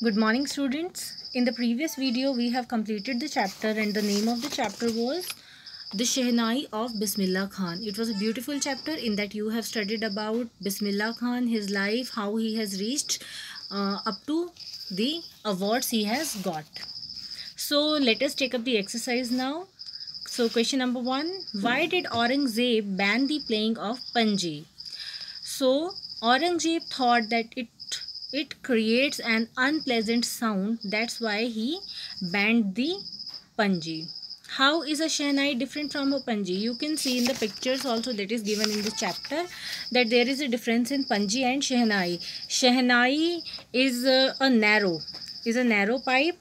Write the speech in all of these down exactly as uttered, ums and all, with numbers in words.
Good morning, students. In the previous video, we have completed the chapter and the name of the chapter was The Shehnai of Bismillah Khan. It was a beautiful chapter in that you have studied about Bismillah Khan, his life, how he has reached uh, up to the awards he has got. So let us take up the exercise now. So question number one, why did Aurangzeb ban the playing of Panji? So Aurangzeb thought that it it creates an unpleasant sound. That's why he banned the Panji. How is a Shehnai different from a Panji? You can see in the pictures also that is given in the chapter that there is a difference in Panji and Shehnai. Shehnai is uh, a narrow, is a narrow pipe,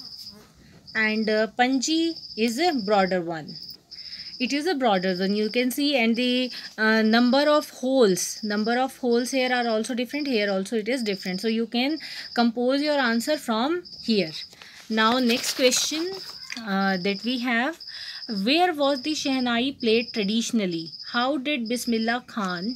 and uh, Panji is a broader one. It is a broader one, you can see, and the uh, number of holes number of holes here are also different. Here also it is different, so you can compose your answer from here. Now next question uh, that we have, where was the Shehnai played traditionally? How did Bismillah Khan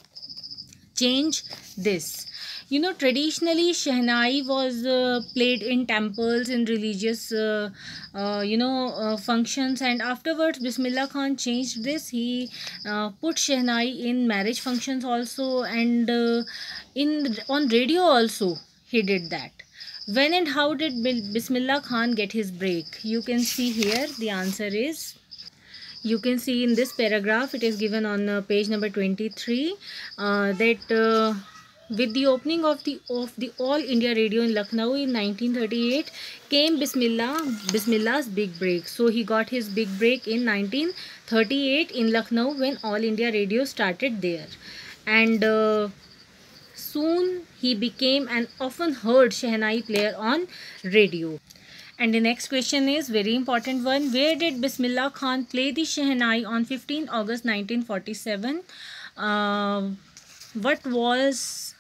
change this? You know, traditionally Shehnai was uh, played in temples, in religious uh, uh, you know uh, functions, and afterwards Bismillah Khan changed this. He uh, put Shehnai in marriage functions also, and uh, in on radio also he did that. When and how did Bismillah Khan get his break? You can see here the answer is, you can see in this paragraph, it is given on uh, page number twenty-three, uh, that uh, with the opening of the of the All India Radio in Lucknow in nineteen thirty-eight came Bismillah Bismillah's big break. So he got his big break in nineteen thirty-eight in Lucknow when All India Radio started there, and uh, soon he became an often heard Shehnai player on radio. And the next question is very important one. Where did Bismillah Khan play the Shehnai on fifteenth August nineteen forty-seven? Uh, what was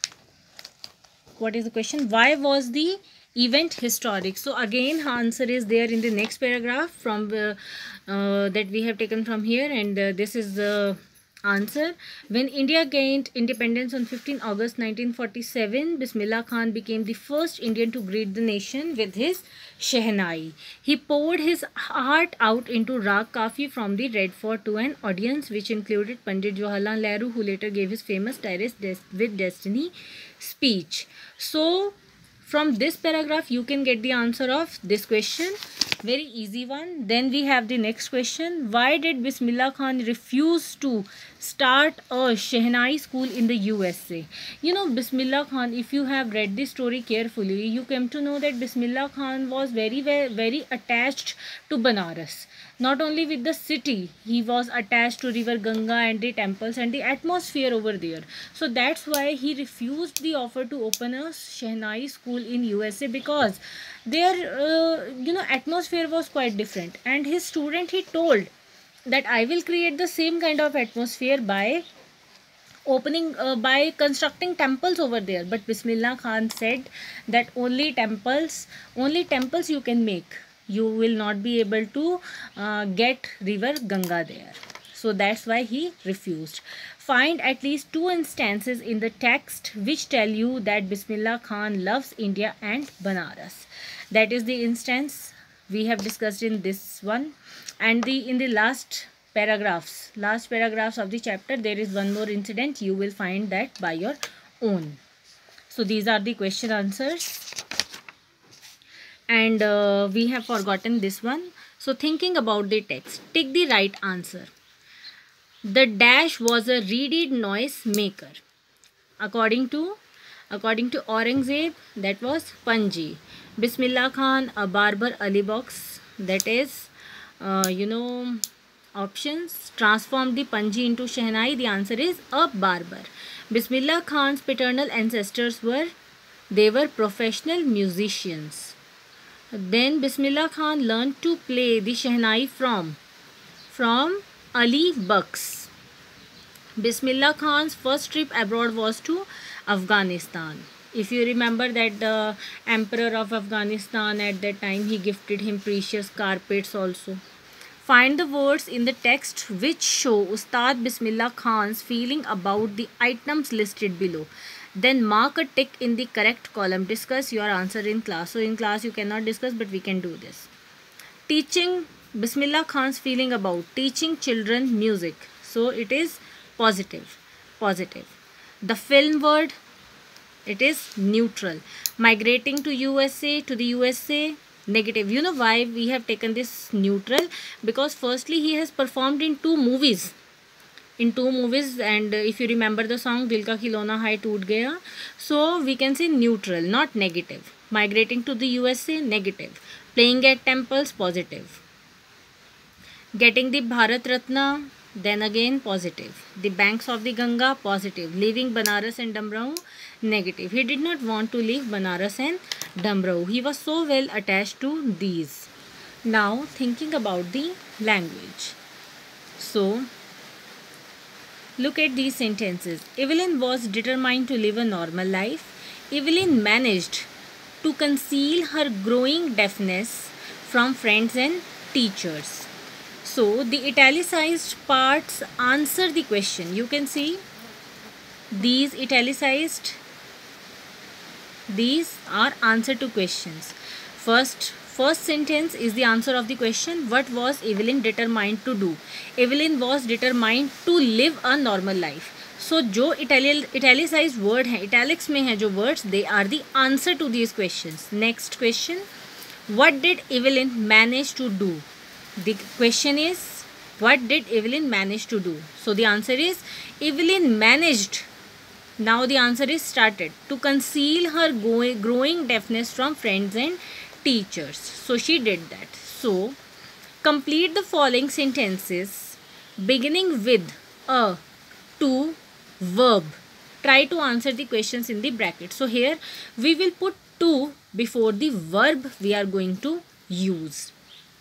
what is the question? Why was the event historic? So again, answer is there in the next paragraph from the, uh, that we have taken from here, and uh, this is the answer. When India gained independence on fifteenth August nineteen forty-seven, Bismillah Khan became the first Indian to greet the nation with his Shehnai. He poured his heart out into Rag Kafi from the Red Fort to an audience which included Pandit Jawaharlal Nehru, who later gave his famous Terrace with Destiny speech. So from this paragraph you can get the answer of this question. Very easy one. Then we have the next question. Why did Bismillah Khan refuse to start a Shehnai school in the U S A? You know, Bismillah Khan, if you have read the story carefully, you came to know that Bismillah Khan was very, very, very attached to Banaras. Not only with the city, he was attached to river Ganga and the temples and the atmosphere over there. So that's why he refused the offer to open a Shehnai school in U S A, because their uh, you know atmosphere was quite different, and his student, he told that I will create the same kind of atmosphere by opening uh, by constructing temples over there. But Bismillah Khan said that only temples only temples you can make, you will not be able to uh, get river Ganga there. So that's why he refused. Find at least two instances in the text which tell you that Bismillah Khan loves India and Banaras. That is the instance we have discussed in this one. And the in the last paragraphs, last paragraphs of the chapter, there is one more incident. You will find that by your own. So these are the question answers. And uh, we have forgotten this one. So thinking about the text, take the right answer. The dash was a reedy noise maker. According to according to Aurangzeb, that was Panji. Bismillah Khan, a barber Ali box. That is, uh, you know, options. Transformed the Panji into Shehnai. The answer is a barber. Bismillah Khan's paternal ancestors were, they were professional musicians. Then Bismillah Khan learned to play the Shehnai from from Ali Bucks. Bismillah Khan's first trip abroad was to Afghanistan. If you remember that the Emperor of Afghanistan at that time, he gifted him precious carpets also. Find the words in the text which show Ustad Bismillah Khan's feeling about the items listed below. Then mark a tick in the correct column. Discuss your answer in class. So in class you cannot discuss, but we can do this. Teaching, Bismillah Khan's feeling about teaching children music. So it is positive. Positive. The film word, it is neutral. Migrating to U S A, to the U S A, negative. You know why we have taken this neutral? Because firstly he has performed in two movies. In two movies, and if you remember the song Dil Ka Khilona Hai Toot Gaya, so we can say neutral, not negative. Migrating to the U S A, negative. Playing at temples, positive. Getting the Bharat Ratna, then again positive. The banks of the Ganga, positive. Leaving Banaras and Damrau, negative. He did not want to leave Banaras and Damrau. He was so well attached to these. Now thinking about the language. So look at these sentences. Evelyn was determined to live a normal life. Evelyn managed to conceal her growing deafness from friends and teachers. So the italicized parts answer the question. You can see these italicized, these are answer to questions. First First sentence is the answer of the question. What was Evelyn determined to do? Evelyn was determined to live a normal life. So जो italicized word है, italics में है जो words, they are the answer to these questions. Next question. What did Evelyn manage to do? The question is, what did Evelyn manage to do? So the answer is, Evelyn managed. Now the answer is started. To conceal her growing deafness from friends and teachers. So she did that. So complete the following sentences beginning with a, to, verb. Try to answer the questions in the bracket. So here we will put to before the verb we are going to use.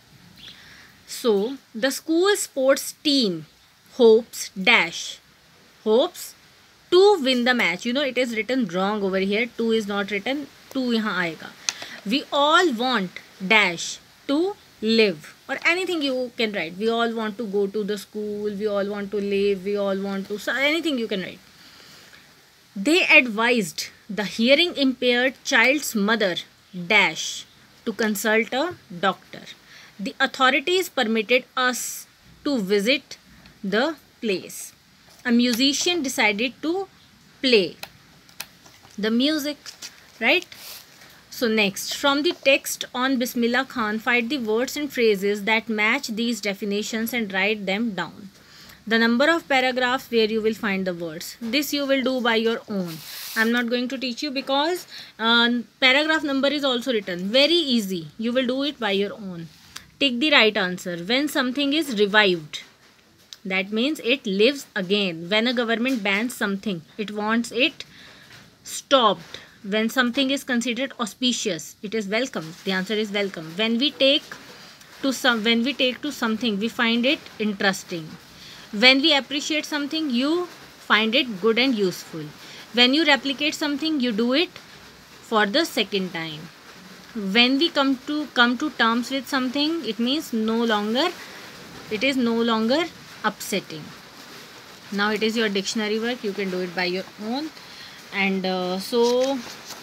So the school sports team hopes dash hopes to win the match. You know it is written wrong over here. To is not written. To यहाँ आएगा. We all want dash to live, or anything you can write. We all want to go to the school. We all want to live. We all want to, so anything you can write. They advised the hearing impaired child's mother dash to consult a doctor. The authorities permitted us to visit the place. A musician decided to play the music, right? So next, from the text on Bismillah Khan, find the words and phrases that match these definitions and write them down. The number of paragraphs where you will find the words. This you will do by your own. I am not going to teach you because uh, paragraph number is also written. Very easy. You will do it by your own. Take the right answer. When something is revived, that means it lives again. When a government bans something, it wants it stopped. When something is considered auspicious, it is welcome. The answer is welcome. When we take to some, when we take to something, we find it interesting. When we appreciate something, you find it good and useful. When you replicate something, you do it for the second time. When we come to come to terms with something, it means no longer, it is no longer upsetting. Now it is your dictionary work. You can do it by your own. And uh, so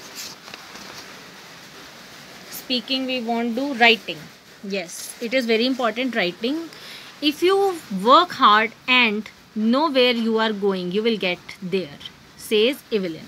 speaking, we want to do writing. Yes, it is very important, writing. If you work hard and know where you are going, you will get there, says Evelyn.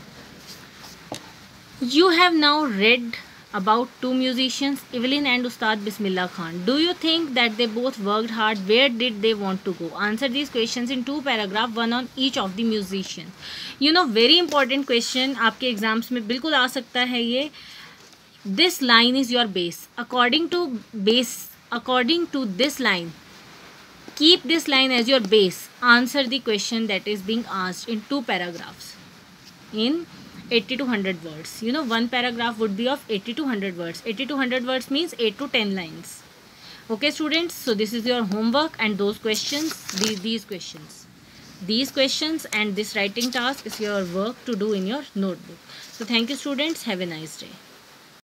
You have now read about two musicians, Evelyn and Ustad Bismillah Khan. Do you think that they both worked hard? Where did they want to go? Answer these questions in two paragraphs, one on each of the musicians. You know, very important question. आपके exams में बिल्कुल आ सकता है ये. This line is your base. According to base, according to this line, keep this line as your base. Answer the question that is being asked in two paragraphs. In eighty to one hundred words. You know, one paragraph would be of eighty to one hundred words. eighty to one hundred words means eight to ten lines. Okay, students. So this is your homework, and those questions, these, these questions. These questions and this writing task is your work to do in your notebook. So thank you, students. Have a nice day.